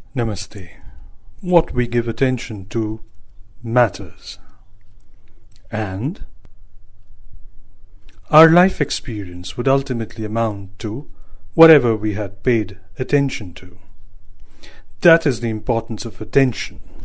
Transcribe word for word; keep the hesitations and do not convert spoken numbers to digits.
Namaste. What we give attention to matters. And our life experience would ultimately amount to whatever we had paid attention to. That is the importance of attention.